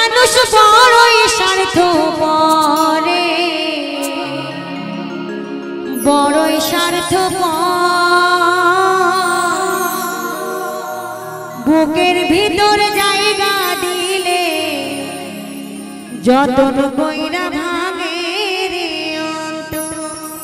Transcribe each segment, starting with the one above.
মানুষ বড়ই স্বার্থপর, বড়ই স্বার্থপর। বুকের ভিতর জায়গা দিলে যতন কইরা ভাঙে রে অন্তর।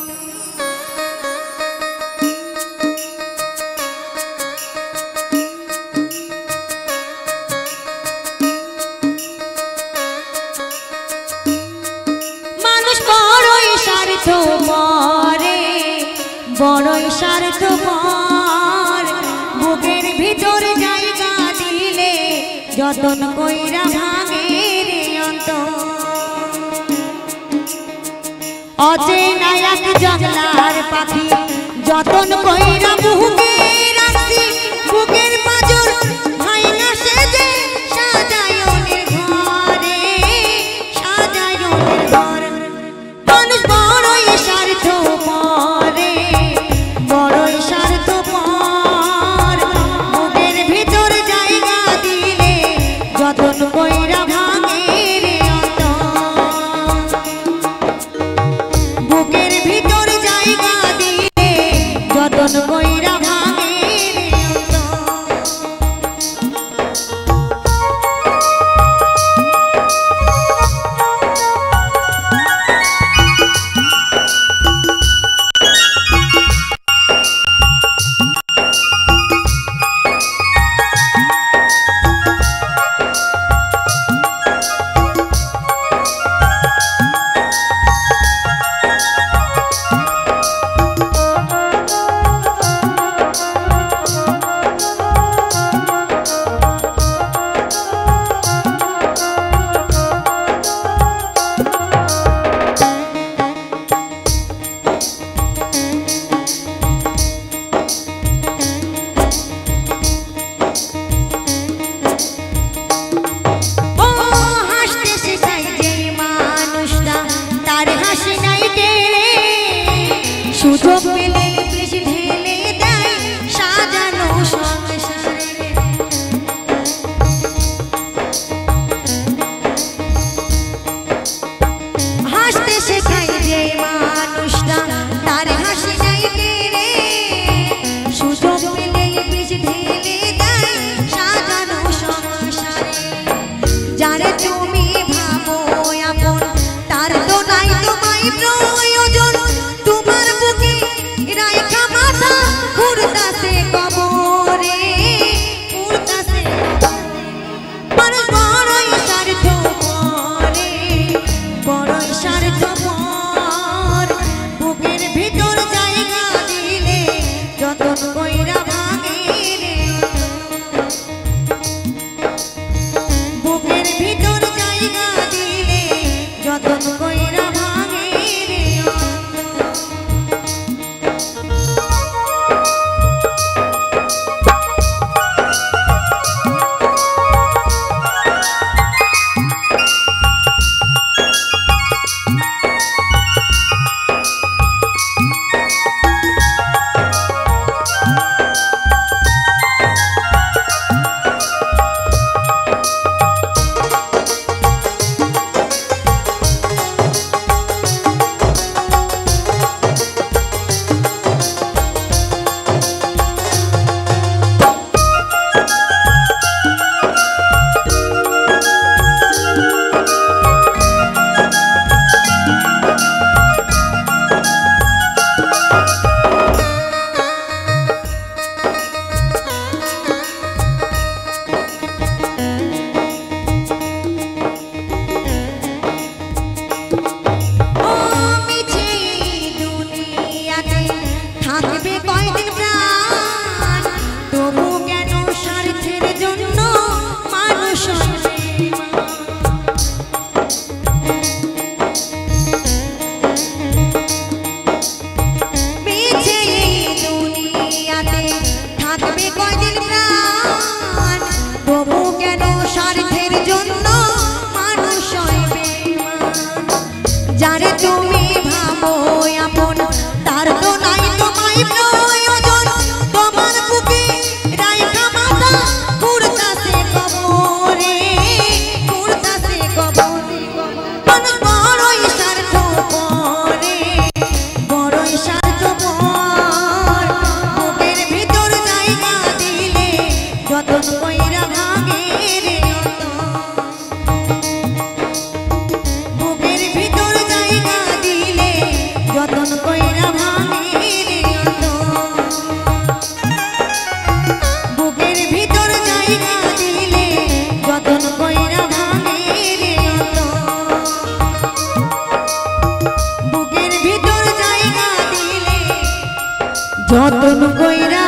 মানুষ বড়ই স্বার্থপর, বড়ই স্বার্থপর। বুকের ভিতর জায়গা দিলে যতন কইরা ভাঙে রে অন্তর। অচেনা এক জঙ্গলার পাখি যতন কইরা বুকে রাখছি, বুকের পাঁজর ভাঙা সেজে সাজায়নের ঘরে, সাজায়নের ঘর। মানুষ বড়ই স্বার্থপর, বড়ই স্বার্থপর। বুকের ভিতর জায়গা দিলে যতন কইরা ভাঙে রে অন্তর। বুকের ভিতর জায়গা দিলে যতন কইরা ভাঙে রে অন্তর। সুযোগ পেলে বিষ ঢেলে দেয় সাজানো সংসারে। হাসতে শেখায় যে মানুষটা তার হাসি নাই কেড়ে, সুযোগ পেলে বিষ ঢেলে দেয় সাজানো সংসারে। যারে তুমি ভাবো আপন তার তো নাই তোমায় প্রয়োজন, তোমার বুকে রাইখা মাথা ঘুরতাছে কবরে, ঘুরতাছে। মানুষ বড়ই স্বার্থপর, বড়ই স্বার্থপর। বুকের ভিতর জায়গা দিলে যতন কইরা ভাঙে রে। বুকের ভিতর যতন কইরা